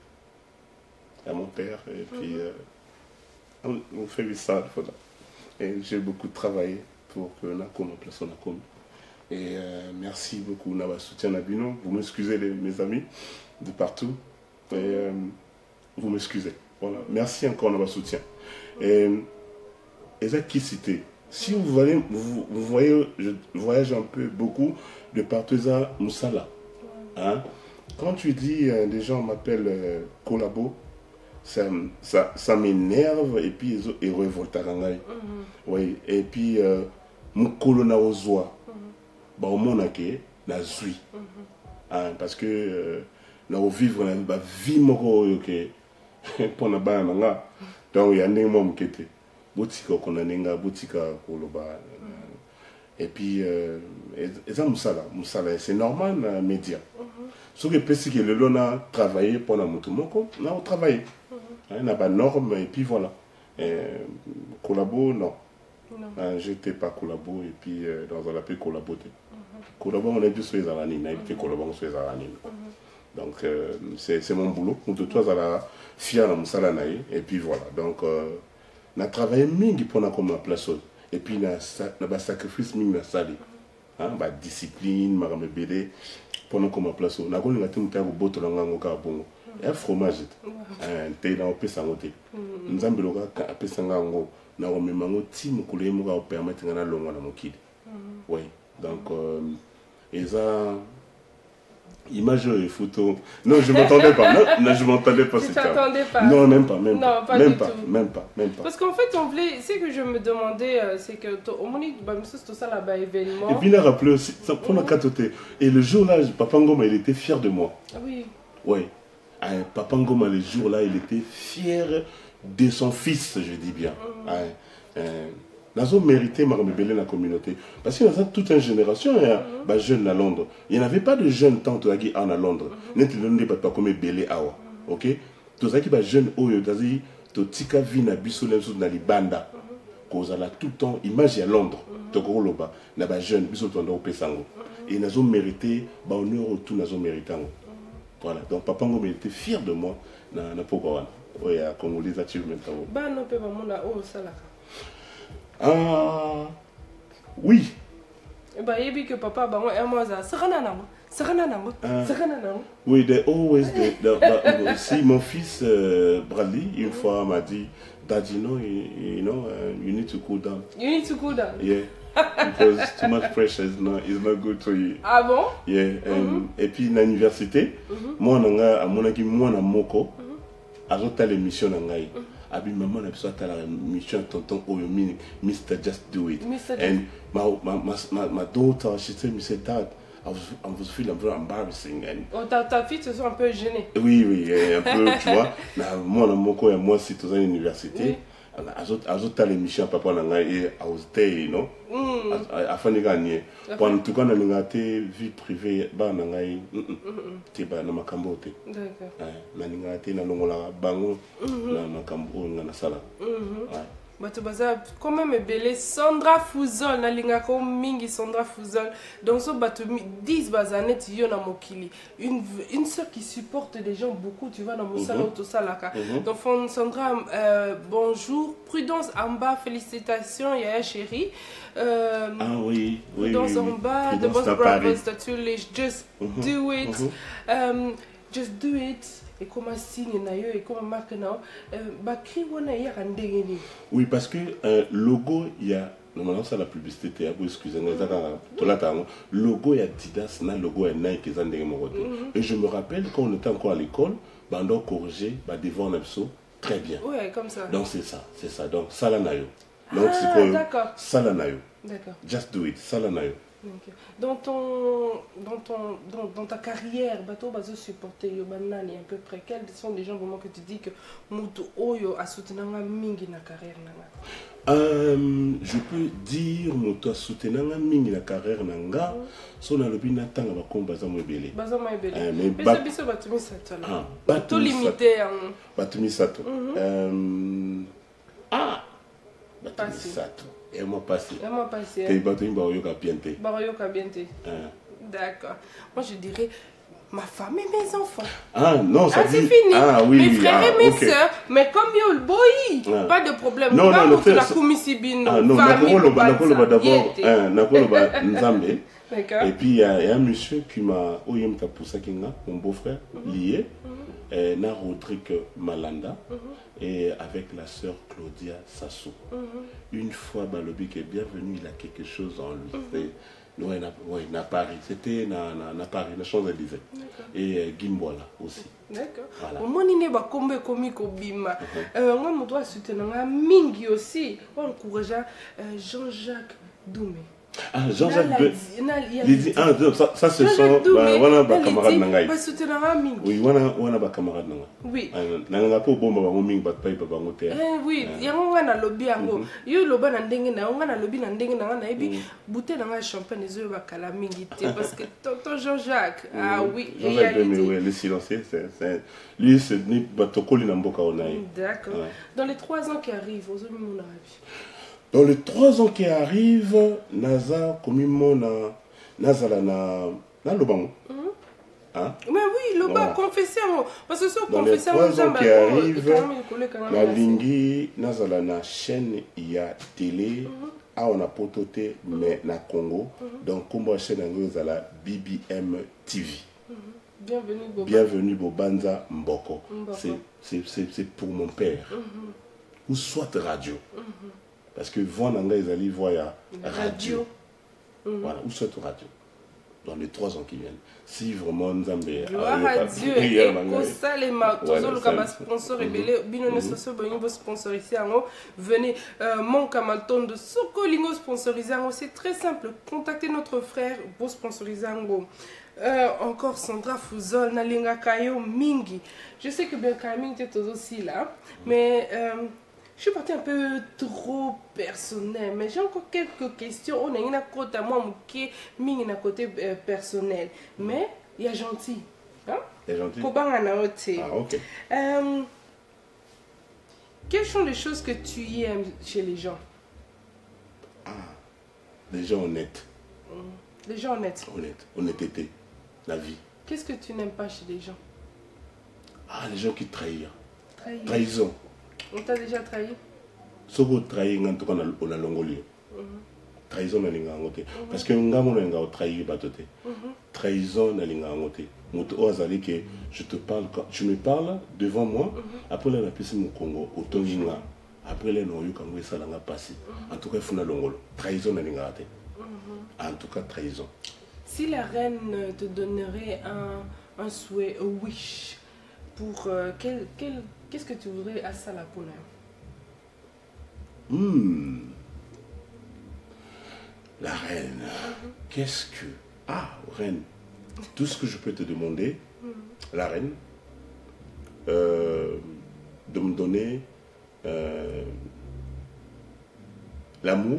À mon père. Et puis, euh, on, on fait ça. Et j'ai beaucoup travaillé pour que Nakom en place Nakom. Et euh, merci beaucoup, Nava soutien Nabino. Vous m'excusez, mes amis, de partout. Et euh, vous m'excusez. Voilà. Merci encore, Nava soutien. Et, et ça, qui cité? Si vous voyez, vous, vous voyez, je voyage un peu beaucoup de partout à Moussala. Hein? Quand tu dis, euh, des gens m'appellent euh, Collabo, ça, ça, ça m'énerve et puis ils révoltent à Rangaï. Oui, et puis, Moukolo na ozwa. Bah, au monde, la zui. Parce que, nous vivons la vie moko pour la banane. Donc, il y a des gens qui étaient. Boutika konanenga, boutika koloba. Et puis, et ça, Moussala, Moussala, c'est normal, média. Ce qui est plus que le long a travaillé pendant mon tour, on a travaillé. On a des normes, et puis voilà. Collabo, non. Je n'étais pas collabo, et puis dans un appel collabo. Collabo, on est plus sur les alanines, et puis collabo sur les alanines. Donc, c'est mon boulot. Nous, tous, à la fière de Moussala, et puis voilà. Donc, on a travaillé mingi pour comme la place. Et puis, on a sacrifice mingi na sali. La discipline, ma rame bébé, pour comme la place. On a connu la team qui a beau de l'angle bon. Un fromage. Un thé dans le pays sangoté. Nous avons besoin de pays sangango. Nous avons besoin de team qui nous permettre de longue à mon kid. Oui. Donc, et ça. Images et photos. Non, je ne m'entendais pas. Non, non, je ne m'entendais pas. Tu ne t'attendais pas? Non, même pas. Même non, pas, pas même du pas, tout. Même pas. Même pas. Parce qu'en fait, on voulait. Ce que je me demandais, c'est que au moment où tout ça là-bas, événement. Et puis, il a rappelé aussi. Ça prend la catoté. Et le jour-là, Papa Ngoma, il était fier de moi. Ah oui. Oui. Papa Ngoma, le jour-là, il était fier de son fils, je dis bien. Mm -hmm. Nous avons mérité ma rebelle la communauté. Parce qu'il y a toute une génération de mm -hmm. jeunes à Londres. Il n'y avait pas de jeunes tant à Londres. Nous ne pas comme belé awa. Ok? Tous les jeunes oyo dazi to tika vi na biso leso na libanda. Cause la tout le temps image à Londres. To ko loba na ba jeunes biso to ndo pesango. Et nous avons mérité ba honneur tout nous avons mérité. Voilà. Donc papa Ngoma était fier de moi na na poko. Oui, à Congolese Achievement Award. Ba no pe ba mona o salaka. Ah, oui. Bah, il dit que papa, bah, moi, moi, ça, c'est rien à moi. C'est rien à moi. C'est rien à moi. Oui, they always, they, they, they, si mon fils euh, Bradley, une mm-hmm. fois, m'a dit, Daddy, no, you, you know, uh, you need to cool down. You need to cool down. Yeah. Because too much pressure is not, is not good for you. Ah bon? Yeah. And, mm-hmm. Et puis, à l'université, mm-hmm. moi, à mon avis, moi, à Moko, à l'autre l'émission, nangai. Abi maman a besoin de la mission tonton Oyomini, Mister Just Do It. Mister And my, my, my, my daughter, she said, me said, Dad, I was, I was feeling very embarrassing. And oh, ta, ta fille se sent un peu gênée. Oui, oui, un peu, tu vois. Moi, mon co et moi, c'est dans une université. Oui. azota l'émission papa na ngai et austay non afani gagner en tout cas na ngate vie privée ba na ngai te ba na makambo te d'accord na ngate na longola bango na makambo na sala bato baza quand même belé Sandra Fuzol na lingako mingi Sandra Fuzol donc so bato dix bazanet yo na mokili une une sœur qui supporte les gens beaucoup tu vois dans mosala tout ça là donc Sandra euh, bonjour Prudence en bas félicitations Yaya chérie euh, ah oui oui Prudence en bas de Boss Brothers statue just do it um, just do it. Et comment signe na yo et comment marque na ba cri wona ya randenge ni oui parce que euh, logo il y a normalement ça la publicité ya excusez-moi ça to la tango logo ya Adidas na logo ya Nike za ndenge moko et je me rappelle quand on était encore à l'école bando corriger ba devant nepso très bien ouais comme ça donc c'est ça c'est ça donc ça la na yo donc ah, c'est quoi d'accord ça la na yo d'accord just do it ça la na yo. Okay. Dans, ton, dans, ton, dans, dans ta carrière, bateau bazo supporter yo banani à peu près. Quels sont les gens vraiment que tu dis que mutu oyo a soutenu mingi na carrière nanga? Euh, je peux dire mutu a soutenu mingi na carrière nanga. So na lobi na tanga ba komba za mwebele. Baza mwebele. Euh, mais biso biso batumi sato là. Ah, bato limité en batumi sato. Euh, ah, batumi sato. Et moi passé. Et moi passé. T'es battu une barrière qui a bien Barrière qui a bien été. D'accord. Moi je dirais ma femme et mes enfants. Ah non, ça ah, c'est fini. Ah oui. Mes frères ah, et mes okay. soeurs, mais comme yo le boy, ah. pas de problème. Non non, non, la kumisibino. Ah non, nakolo ba nakolo ba d'abord, hein, nakolo ba nzambe. D'accord. Et puis il y, y a un monsieur qui m'a oyem ta poussa kinga, mon beau-frère lié. Euh, na Rodrigue Malanda mm -hmm. et avec la sœur Claudia Sassou. Mm -hmm. Une fois Balobi qui est bienvenu, il a quelque chose en lui. Mm -hmm. Ouais, na, ouais, na Paris. C'était na, na, na Paris, na Champs-Élysées. Et euh, Gimbola aussi. D'accord. Au moins, il n'y a pas comme comique au bima. On doit soutenir Mingi aussi. On encourage Jean-Jacques Doumé. Ah, Jean-Jacques Doumé. Ah, ça, ça ce sont voilà ba camarade nangai. Ba soutenir Mingi. Oui, voilà voilà ba camarade nangai. Oui. Nanga po bomba ba Mingi ba pai ba ngote. Eh oui, yango ngana lobby yango. Yo loba na ndenge na ngana lobby na ndenge na ngana ebi bouteille na champagne ezo ba kala Mingi te parce que tonton Jean-Jacques. Ah oui, Jean-Jacques Doumé, oui, le silencieux c'est lui c'est ni ba tokoli na mboka onai. D'accord. Dans les trois ans qui arrivent, aux hommes mon avis. Dans les trois ans qui arrivent, Naza, comme mon Naza na na lobango. Hein? Mais oui, le bas confession. Parce que sur confession, dans les trois ans qui arrivent, la lingi Naza na chaîne il y a télé. Ah, on a pototé mais na Congo. Donc comme chaîne anglaise la B B M T V. Bienvenue Bobanza. Bienvenue Bobanza Mboko. C'est c'est pour mon père. Ou soit radio. Parce que voix n'anga ils allaient voir radio, radio. Mm -hmm. Voilà, ou cette radio dans les trois ans qui viennent si vraiment Nzambe a Dieu et pour ça les matozolo comme sponsor rebelle bino soso bongo sponsoriser en venez mon kamaton de Sokolingo sponsoriser en c'est très simple contactez notre frère pour sponsoriser en Euh, encore Sandra Fuzol, Nalinga Kayo Mingi. Je sais que bien Kaming est aussi là, mais euh, je suis partie un peu trop personnel, mais j'ai encore quelques questions. On a une côté à moi qui est un côté euh, personnel, mais il y a gentil. Hein? Il y a gentil. Ah, ok. Euh, quelles sont les choses que tu aimes chez les gens? Ah, les gens honnêtes. Mmh. Les gens honnêtes. Honnêtes, honnêteté, la vie. Qu'est-ce que tu n'aimes pas chez les gens? Ah, les gens qui trahissent. Trahir. Trahison. On t'a déjà trahi? Ce que trahir, en tout cas, on a l'ongoli. Trahison, on a l'inganoté. Parce que nous avons trahi, batoté. Trahison, on a l'inganoté. Que je te parle, quand tu me parles devant moi, après la piste mon Congo, au Tonginga, après les noyaux, quand ça l'a passé. En tout cas, il faut la l'ongolo. Trahison, on a l'inganoté. En tout cas, trahison. Si la reine te donnerait un, un souhait, un wish, pour euh, quel, quel, qu'est-ce que tu voudrais à Salapona? Hmm. La reine. Mm-hmm. Qu'est-ce que... Ah, reine. Tout ce que je peux te demander, mm-hmm. la reine, euh, de me donner euh, l'amour,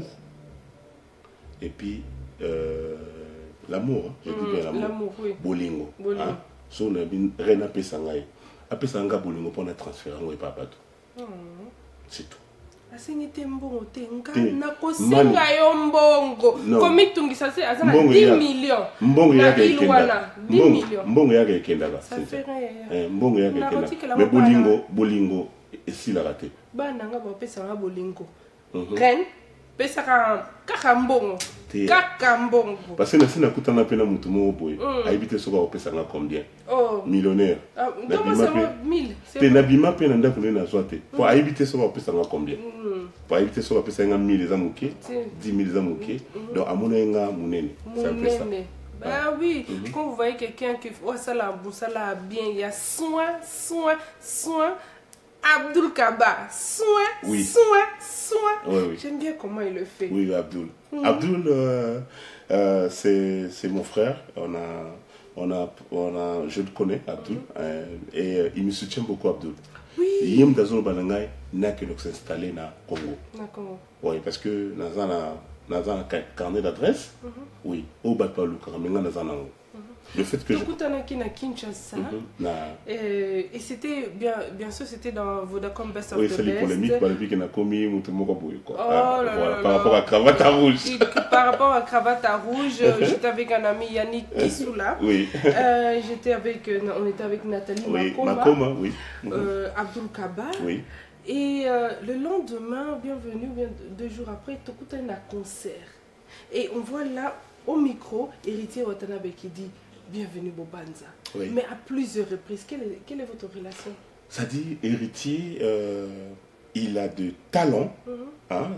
et puis euh, l'amour, hein, je dis bien l'amour. L'amour, oui. Bolingo. Bolingo. Hein? So, on a bien rien à payer sangai. À payer sanga bolingo pour le transfert, on est pas bateau. C'est tout. Asengete mbongo te nga nakosenga yo mbongo komitungisa se azana dix millions mbongo yake ikenda dix millions mbongo yake ikenda ba ça fait eh mbongo yake ikenda mais bolingo bolingo esila raté bana nga ba pesa nga bolingo ren pesa ka kaka mbongo kaka mbongo parce que na sina kutana pena mutu mo boy aibite soka opesa nga combien oh millionnaire donc c'est mille te nabima pe na ndako na zoate pour aibite soka opesa nga combien pour éviter ça, on va payer mille les amouqués, dix mille les amouqués. Donc, à mon enga, mon nez. C'est un peu ça. Ah oui, mm-hmm. Quand vous voyez quelqu'un qui fait oh, ça là, ça là bien, il y a soin, soin, soin. Abdul Kaba, soin, oui. soin, soin. Oui, oui. J'aime bien comment il le fait. Oui, Abdul. Mm-hmm. Abdul, euh, euh, c'est mon frère. On a, on a, on a, je le connais, Abdul. Mm-hmm. euh, et euh, il me soutient beaucoup, Abdul. Oui. Il y a des gens n'a que s'installer na Congo. D'accord. Oui, parce que dans un carnet d'adresse, mm -hmm. oui, au bas de Palu, le fait que je... à Kinshasa, mm -hmm. et, et c'était bien, bien sûr c'était dans Vodacom Best of oui, the Best. Oui, c'est les polémiques par le qui n'a commis ou tout le monde oh ah, là voilà, là par rapport à Cravate à Rouge. Par rapport à Cravate à Rouge, j'étais avec un ami Yannick Kissoula. Oui. Euh, j'étais avec, on était avec Nathalie oui, Makoma, Makoma, oui. euh, Abdul Kaba. Oui. Et euh, le lendemain, bienvenue, bien deux jours après, Tokuta a un concert. Et on voit là, au micro, Héritier Watanabe qui dit bienvenue Bobanza. Oui. Mais à plusieurs reprises, quelle est, quelle est votre relation? Ça dit, Héritier, euh, il a de talent. Mm-hmm. Hein,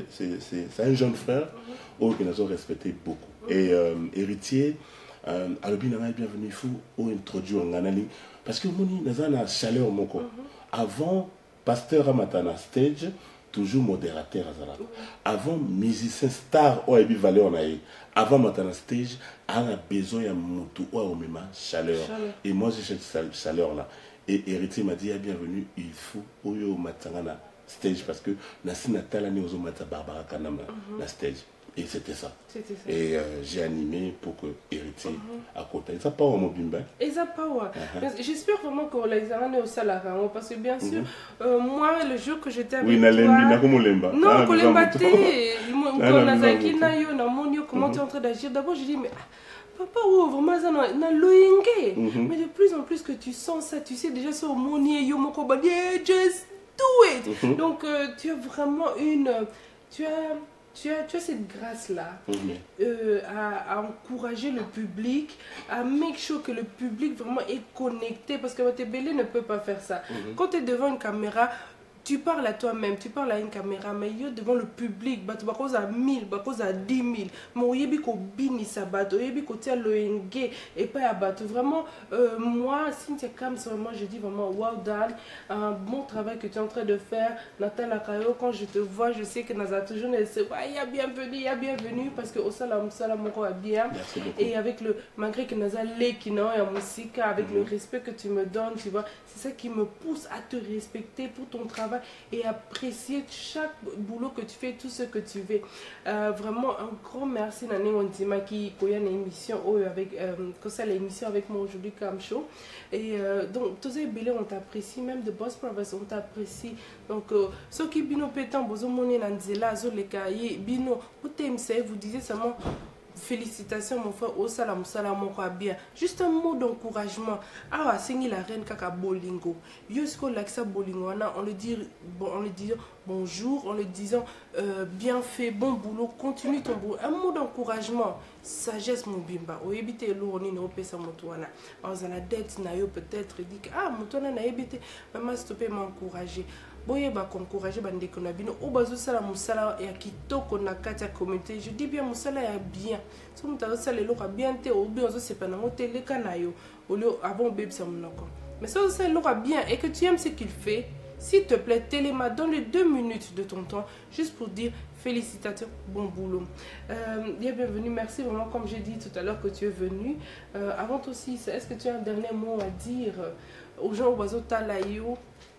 c'est un jeune frère mm-hmm. oh, que nous avons respecté beaucoup. Mm-hmm. Et euh, Héritier, euh, Alobina est bienvenu, il faut introduire un analyse. Parce que nous avons une chaleur au Moko. Avant, pasteur Amatana stage, toujours modérateur Azara. Avant, musicien star, ou ebi valeur naïe. Avant Matana stage, on a besoin d'un moutou ou au même chaleur. Et moi, j'ai cette chaleur là. Et Héritier m'a dit, bienvenue, il faut au Matana stage parce que Nassi Natal année aux Mata Barbara Kanam la stage. Et c'était ça. ça. Et euh, j'ai animé pour que Héritier uh -huh. à côté. Ça pas mon bimba. Et ça pas ouais. Uh -huh. J'espère vraiment que les arènes au salaire parce que bien sûr, uh -huh. euh, moi le jour que j'étais avec oui, toi. Oui, na comme lemba. Non, comme lemba télé. Quand Nazaki na yo na monio comment tu es en train d'agir. D'abord je dis mais papa oh vraiment ça na loingue. Mais de plus en plus que tu sens ça, tu sais déjà sur monio yo moko ba just do it. Uh -huh. Donc euh, tu as vraiment une tu as Tu as, tu as cette grâce-là mmh. euh, à, à encourager le public, à make sure que le public vraiment est connecté. Parce que Matebele ne peut pas faire ça. Mmh. Quand tu es devant une caméra, tu parles à toi-même, tu parles à une caméra, mais yo devant le public, tu vas cause à mille, tu vas à dix mille. Mais au yebi ko bini sabato, au yebi ko tia loenge et pas à bateau. Vraiment, euh, moi, Cynthia Kams, vraiment, je dis vraiment, wow, Dan, un bon travail que tu es en train de faire. Nathalie Akayo, quand je te vois, je sais que Naza toujours, elle se voit, il y a bienvenue, il y a bienvenue, parce que au salam, salam, on va bien. Et avec le, malgré que Naza l'est qui n'a pas musique, avec mm -hmm. le respect que tu me donnes, tu vois, c'est ça qui me pousse à te respecter pour ton travail et apprécier chaque boulot que tu fais, tout ce que tu fais. Euh, vraiment un grand merci Nani Ondima qui a une émission avec que ça l'émission avec moi aujourd'hui comme show. Et euh, donc tous les bélés on t'apprécie, même de Boss Brothers on t'apprécie. Donc ceux qui bino pétant bozo moni nanzela zo les cahiers bino otemse vous disiez seulement félicitations mon frère au salam salam mon bien juste un mot d'encouragement ah c'est la reine kaka bolingo yosko laksa bolingo on le dit bon en le disant bonjour en le disant euh, bien fait bon boulot continue ton boulot un mot d'encouragement sagesse mon bimba o ebité lourd ni no pesa motoana on a la dette na yo peut-être dit ah motoana na ebité maman stopper m'encourager boye ba encourager bande ko na bino o bazo sala musala ya kitoko na kati ya communauté je dis bien musala ya bien so mutazo sala lo ka bien te o bien zo sepa na motele kana yo o le avant bébé ça monoko mais ça ça lo ka bien et que tu aimes ce qu'il fait s'il te plaît téléma donne les deux minutes de ton temps juste pour dire félicitations, bon boulot. Euh, bien, bienvenue, merci vraiment comme j'ai dit tout à l'heure que tu es venu. Euh, avant aussi, est-ce que tu as un dernier mot à dire aux gens au Bazo Talayo?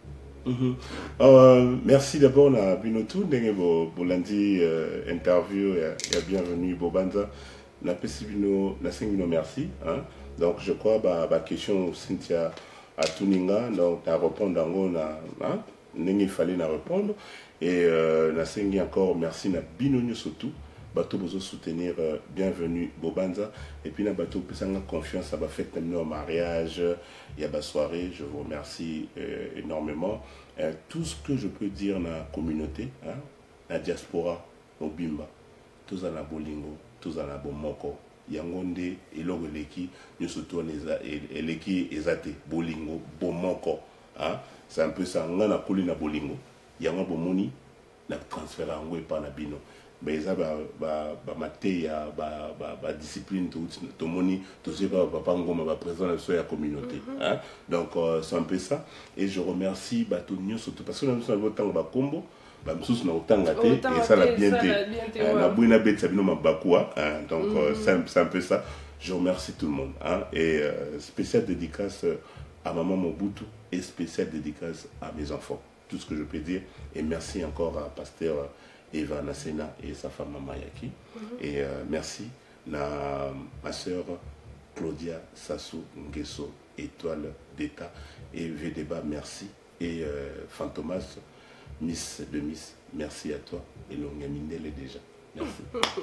Mm-hmm. uh, merci d'abord na binotu ndenge bo bolandi uh, interview ya, ya bienvenue Bobanza na pesi bino na singino merci hein? Donc je crois ba ba question Cynthia à Tuninga donc na répondre dango na hein? Ndenge il fallait na répondre et euh, na singi encore merci na binonyo surtout bateau besoin soutenir euh, bienvenue Bobanza et puis na bateau pesanga confiance ça va faire terminer au mariage il y a ba soirée je vous remercie euh, énormément euh, tout ce que je peux dire na communauté hein la diaspora au bimba tous en bolingo tous en bomoko yangonde eloko leki nous surtout les eleki ezate bolingo bomoko hein c'est un peu ça ngana koli na bolingo yango bomoni na transfert ngwe pa na bino mais ça ba ba ba mateya ba ba ba discipline tout tout moni tout c'est pas papa ngoma ba présent dans la communauté hein donc euh, c'est un peu ça et je remercie batonio surtout parce que nous sommes autant ba combo ba msusu na otanga te et ça la bien te na buina betsa bino mabakwa hein donc euh, c'est un peu ça je remercie tout le monde hein et euh, spécial dédicace à maman Mobutu et spécial dédicace à mes enfants tout ce que je peux dire et merci encore à pasteur Eva Nasena et sa femme Mama Yaki. Mm-hmm. Et euh, merci na ma soeur Claudia Sassou Nguesso, étoile d'État. Et Vedeba, merci. Et euh, Fantomas, Miss de Miss, merci à toi. Et Longamindele déjà. Merci.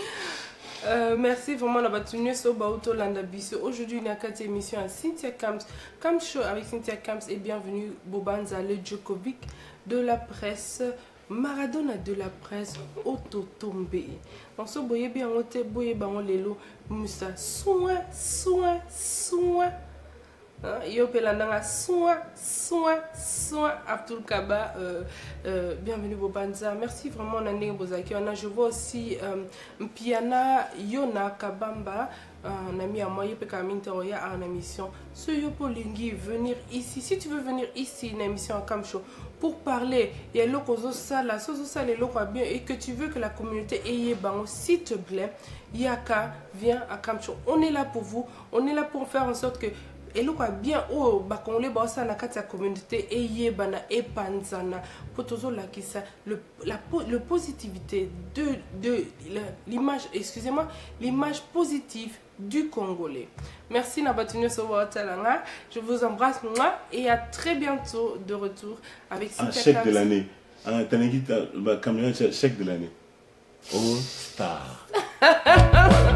Euh, merci vraiment la batunye so baoto landa biso. Aujourd'hui il y a quatre émissions à Cynthia Camps, Camp Show avec Cynthia Camps et bienvenue Bobanza le Djokovic de la presse. Maradona de la presse auto-tombé. On se boye bien on te boye ba on lelo musa soin soin soin. Yo pelandanga soin soin soin Abdul Kaba euh, euh, bienvenue Bobanza. Merci vraiment Nandé Bozaki. On a je vois aussi euh, Mpiana Yona Kabamba. Un ami à moi, il peut y a une émission. Ce Yopolingi, venir ici. Si tu veux venir ici, une émission à Camcho, pour parler, il y a l'autre sala, sala, l'autre bien, et que tu veux que la communauté ait bon, s'il te plaît, Yaka, viens à Camcho. On est là pour vous, on est là pour faire en sorte que. Et le quoi bien oh bah quand les boss à la communauté et yebana et panzana pour toujours la qui ça le la le positivité de de l'image excusez-moi l'image positive du Congolais. Merci Nabatunu Sowatalanga. Je vous embrasse moi et à très bientôt de retour avec un chèque de l'année. Un t'as bah caméra chèque de l'année. All Star.